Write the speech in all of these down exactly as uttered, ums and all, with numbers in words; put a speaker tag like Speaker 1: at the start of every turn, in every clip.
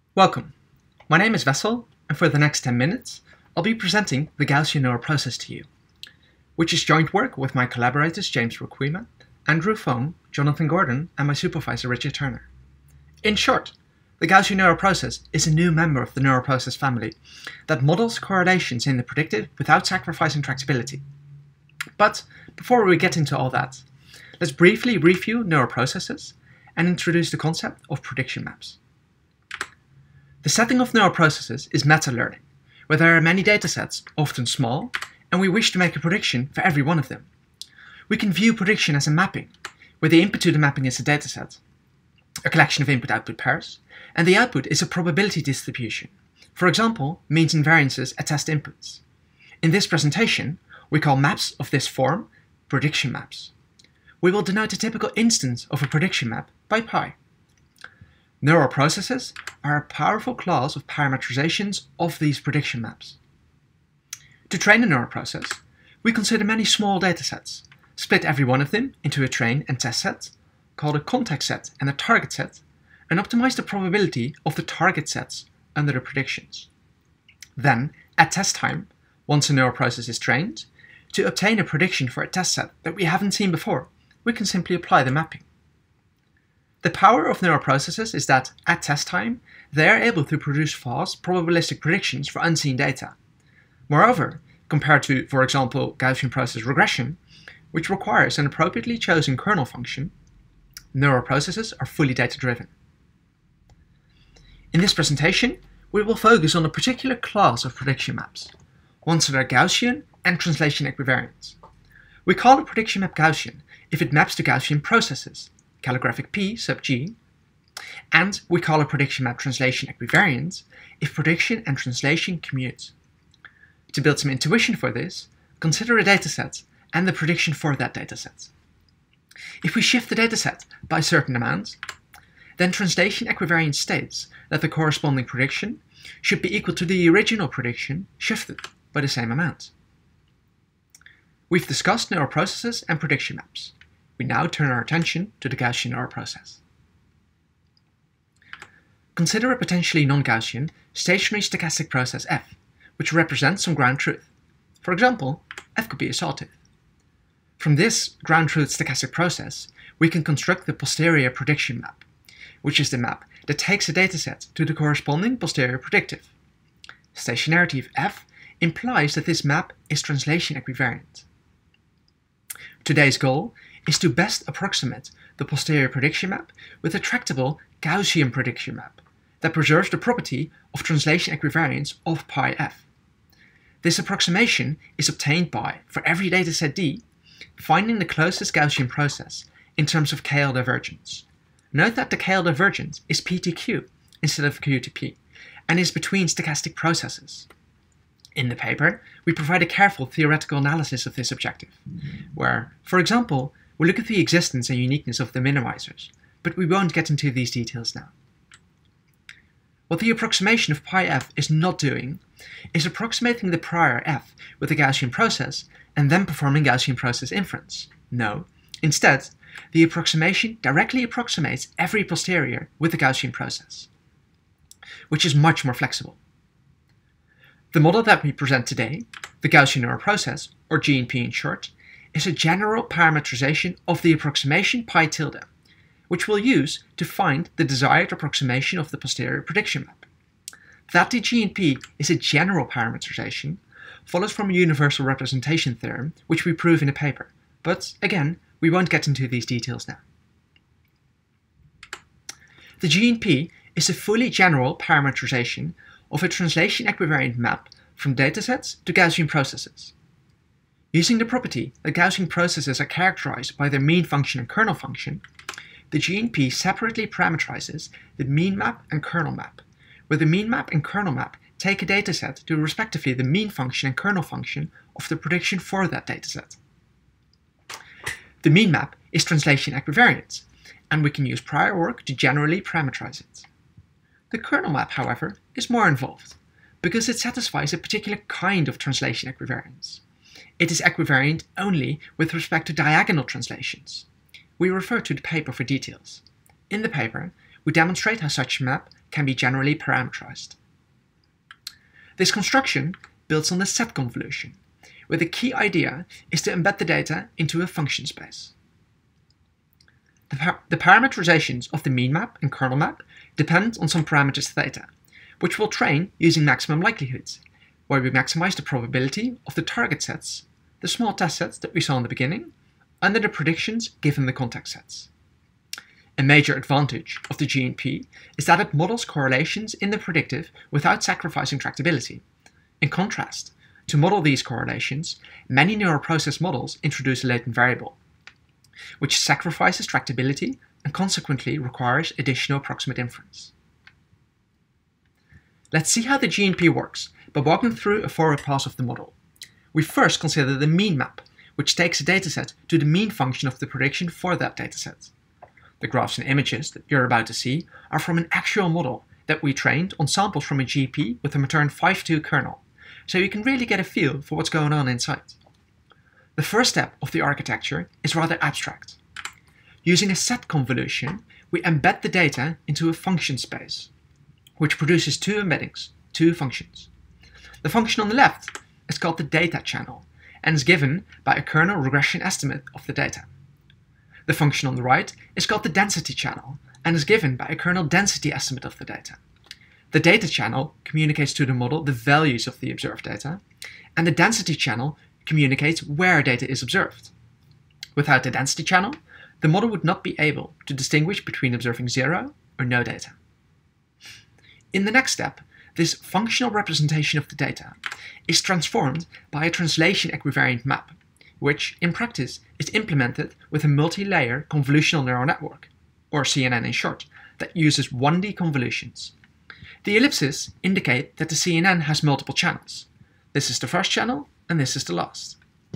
Speaker 1: Welcome. My name is Wessel, and for the next ten minutes, I'll be presenting the Gaussian neural process to you, which is joint work with my collaborators James Rukwima, Andrew Foam, Jonathan Gordon, and my supervisor Richard Turner. In short, the Gaussian neural process is a new member of the neural process family that models correlations in the predicted without sacrificing tractability. But before we get into all that, let's briefly review neural processes and introduce the concept of prediction maps. The setting of neural processes is meta-learning, where there are many datasets, often small, and we wish to make a prediction for every one of them. We can view prediction as a mapping, where the input to the mapping is a dataset, a collection of input-output pairs, and the output is a probability distribution. For example, means and variances at test inputs. In this presentation, we call maps of this form prediction maps. We will denote a typical instance of a prediction map by pi. Neural processes are a powerful class of parametrizations of these prediction maps. To train a neural process, we consider many small datasets, split every one of them into a train and test set, called a context set and a target set, and optimize the probability of the target sets under the predictions. Then, at test time, once a neural process is trained, to obtain a prediction for a test set that we haven't seen before, we can simply apply the mapping. The power of neural processes is that, at test time, they are able to produce fast, probabilistic predictions for unseen data. Moreover, compared to, for example, Gaussian process regression, which requires an appropriately chosen kernel function, neural processes are fully data-driven. In this presentation, we will focus on a particular class of prediction maps, ones that are Gaussian and translation equivariant. We call a prediction map Gaussian if it maps to Gaussian processes, calligraphic P sub G, and we call a prediction map translation equivariant if prediction and translation commute. To build some intuition for this, consider a dataset and the prediction for that dataset. If we shift the dataset by a certain amount, then translation equivariant states that the corresponding prediction should be equal to the original prediction shifted by the same amount. We've discussed neural processes and prediction maps. We now turn our attention to the Gaussian neural process. Consider a potentially non-Gaussian, stationary stochastic process f, which represents some ground truth. For example, f could be a sawtooth. From this ground truth stochastic process, we can construct the posterior prediction map, which is the map that takes a dataset to the corresponding posterior predictive. Stationarity of f implies that this map is translation equivariant. Today's goal is to best approximate the posterior prediction map with a tractable Gaussian prediction map that preserves the property of translation equivariance of pi f. This approximation is obtained by, for every dataset D, finding the closest Gaussian process in terms of K L divergence. Note that the K L divergence is P to Q instead of Q to P, and is between stochastic processes. In the paper, we provide a careful theoretical analysis of this objective, where, for example, we look at the existence and uniqueness of the minimizers, but we won't get into these details now. What the approximation of pi f is not doing is approximating the prior f with the Gaussian process and then performing Gaussian process inference. No, instead, the approximation directly approximates every posterior with the Gaussian process, which is much more flexible. The model that we present today, the Gaussian neural process, or G N P in short, is a general parametrization of the approximation pi tilde, which we'll use to find the desired approximation of the posterior prediction map. That the G N P is a general parametrization follows from a universal representation theorem, which we prove in a paper, but again, we won't get into these details now. The G N P is a fully general parametrization of a translation equivariant map from datasets to Gaussian processes. Using the property that Gaussian processes are characterized by their mean function and kernel function, the G N P separately parameterizes the mean map and kernel map, where the mean map and kernel map take a dataset to respectively the mean function and kernel function of the prediction for that dataset. The mean map is translation equivariant, and we can use prior work to generally parameterize it. The kernel map, however, is more involved, because it satisfies a particular kind of translation equivariance. It is equivariant only with respect to diagonal translations. We refer to the paper for details. In the paper, we demonstrate how such a map can be generally parameterized. This construction builds on the set convolution, where the key idea is to embed the data into a function space. The, par the parameterizations of the mean map and kernel map depend on some parameters theta, which we'll train using maximum likelihoods, where we maximize the probability of the target sets, the small test sets that we saw in the beginning, under the predictions given the context sets. A major advantage of the G N P is that it models correlations in the predictive without sacrificing tractability. In contrast, to model these correlations, many neural process models introduce a latent variable, which sacrifices tractability and consequently requires additional approximate inference. Let's see how the G N P works by walking through a forward pass of the model. We first consider the mean map, which takes a dataset to the mean function of the prediction for that dataset. The graphs and images that you're about to see are from an actual model that we trained on samples from a G P with a Matern five two kernel, so you can really get a feel for what's going on inside. The first step of the architecture is rather abstract. Using a set convolution, we embed the data into a function space, which produces two embeddings, two functions. The function on the left is called the data channel and is given by a kernel regression estimate of the data. The function on the right is called the density channel and is given by a kernel density estimate of the data. The data channel communicates to the model the values of the observed data, and the density channel communicates where data is observed. Without the density channel, the model would not be able to distinguish between observing zero or no data. In the next step, this functional representation of the data is transformed by a translation equivariant map, which, in practice, is implemented with a multi-layer convolutional neural network, or C N N in short, that uses one D convolutions. The ellipses indicate that the C N N has multiple channels. This is the first channel, and this is the last.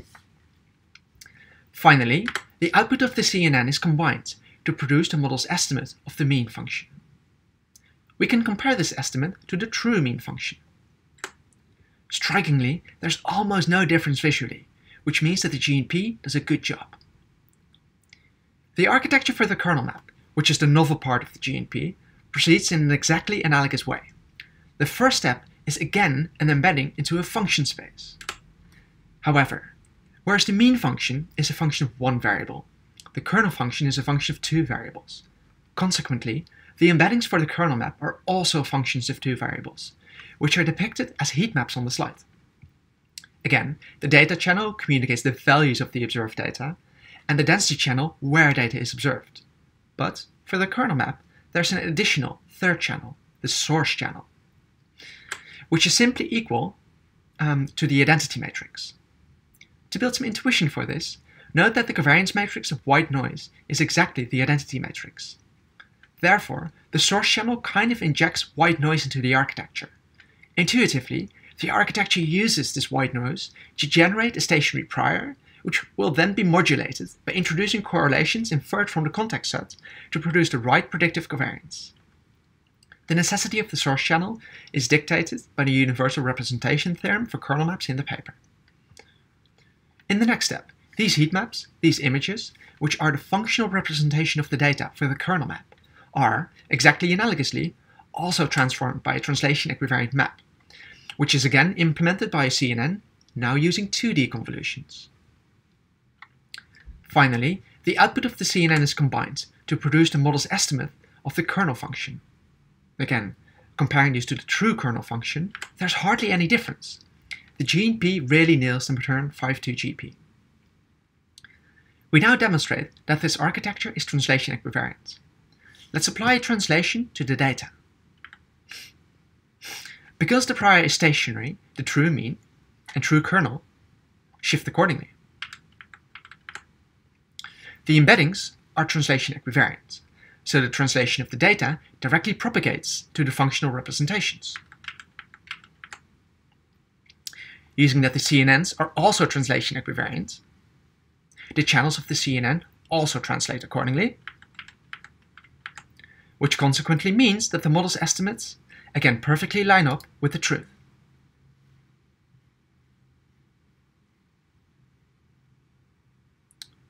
Speaker 1: Finally, the output of the C N N is combined to produce the model's estimate of the mean function. We can compare this estimate to the true mean function. Strikingly, there's almost no difference visually, which means that the G N P does a good job. The architecture for the kernel map, which is the novel part of the G N P, proceeds in an exactly analogous way. The first step is again an embedding into a function space. However, whereas the mean function is a function of one variable, the kernel function is a function of two variables. Consequently, the embeddings for the kernel map are also functions of two variables, which are depicted as heat maps on the slide. Again, the data channel communicates the values of the observed data, and the density channel where data is observed. But for the kernel map, there's an additional third channel, the source channel, which is simply equal um, to the identity matrix. To build some intuition for this, note that the covariance matrix of white noise is exactly the identity matrix. Therefore, the source channel kind of injects white noise into the architecture. Intuitively, the architecture uses this white noise to generate a stationary prior, which will then be modulated by introducing correlations inferred from the context set to produce the right predictive covariance. The necessity of the source channel is dictated by the universal representation theorem for kernel maps in the paper. In the next step, these heat maps, these images, which are the functional representation of the data for the kernel map, are, exactly analogously, also transformed by a translation equivariant map, which is again implemented by a C N N, now using two D convolutions. Finally, the output of the C N N is combined to produce the model's estimate of the kernel function. Again, comparing these to the true kernel function, there's hardly any difference. The G N P really nails the Matern five two G P. We now demonstrate that this architecture is translation equivariant. Let's apply a translation to the data. Because the prior is stationary, the true mean and true kernel shift accordingly. The embeddings are translation equivariant, so the translation of the data directly propagates to the functional representations. Using that the C N Ns are also translation equivariant, the channels of the C N N also translate accordingly, which consequently means that the model's estimates again perfectly line up with the truth.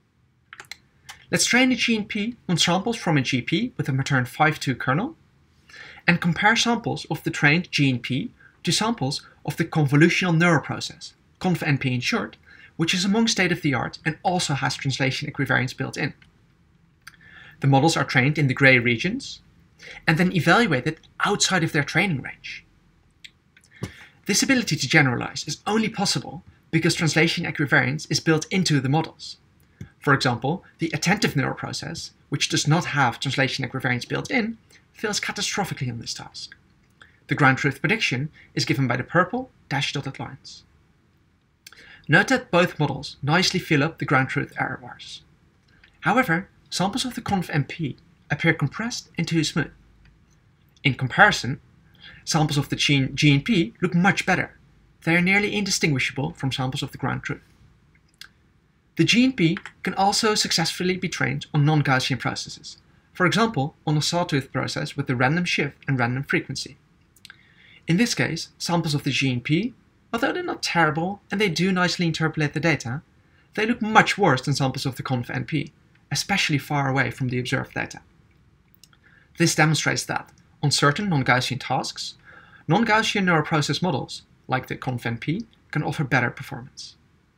Speaker 1: Let's train the G N P on samples from a G P with a Matern five two kernel, and compare samples of the trained G N P to samples of the convolutional neural process, conv-N P in short, which is among state-of-the-art and also has translation equivariance built in. The models are trained in the gray regions and then evaluated outside of their training range. This ability to generalize is only possible because translation equivariance is built into the models. For example, the attentive neural process, which does not have translation equivariance built in, fails catastrophically on this task. The ground truth prediction is given by the purple dashed dotted lines. Note that both models nicely fill up the ground truth error bars. However, samples of the conv-N P appear compressed and too smooth. In comparison, samples of the G N P look much better. They are nearly indistinguishable from samples of the ground truth. The G N P can also successfully be trained on non-Gaussian processes, for example on a sawtooth process with the random shift and random frequency. In this case, samples of the G N P, although they're not terrible and they do nicely interpolate the data, they look much worse than samples of the conv-N P, especially far away from the observed data. This demonstrates that, on certain non-Gaussian tasks, non-Gaussian neural process models, like the conv-N P, can offer better performance.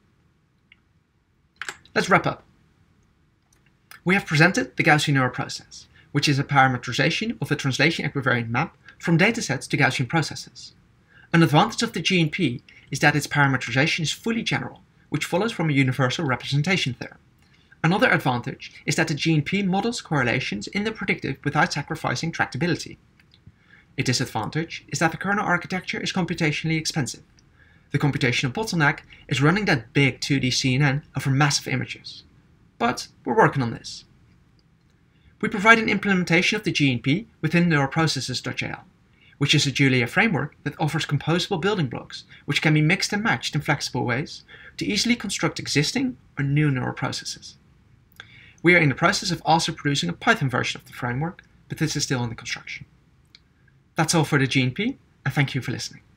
Speaker 1: Let's wrap up. We have presented the Gaussian neural process, which is a parameterization of a translation equivariant map from datasets to Gaussian processes. An advantage of the G N P is that its parameterization is fully general, which follows from a universal representation theorem. Another advantage is that the G N P models correlations in the predictive without sacrificing tractability. A disadvantage is that the kernel architecture is computationally expensive. The computational bottleneck is running that big two D C N N over massive images. But we're working on this. We provide an implementation of the G N P within neuroprocesses dot J L, which is a Julia framework that offers composable building blocks which can be mixed and matched in flexible ways to easily construct existing or new neural processes. We are in the process of also producing a Python version of the framework, but this is still under construction. That's all for the G N P, and thank you for listening.